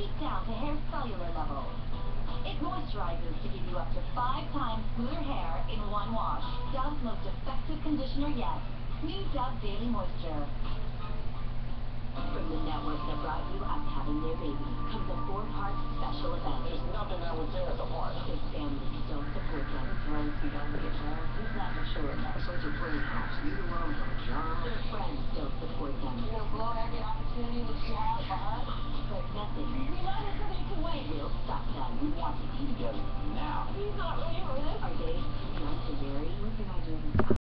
deep down to hair cellular level. It moisturizes to give you up to 5 times smoother hair in one wash. Dove's most effective conditioner yet. New Dove Daily Moisture. From the network that brought you Us Having Their Baby comes a 4-part special event. There's nothing that would tear us apart. His family don't support them. Parents begun to get married. He's not mature enough. Besides a plain house, neither one of them have a job. Their friends don't support them. You're gonna blow every opportunity that you have for her? But nothing We know that somebody can wait. will stop them. We want to be together now. He's not ready for this. Are they too young to marry? What can I do?